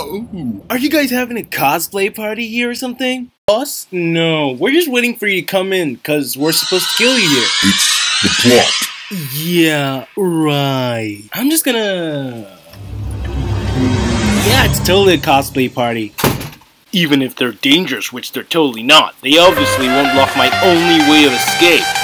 Oh, are you guys having a cosplay party here or something? Us? No, we're just waiting for you to come in, cause we're supposed to kill you here. It's the plot. Yeah, right. I'm just gonna... Yeah, it's totally a cosplay party. Even if they're dangerous, which they're totally not, they obviously won't block my only way of escape.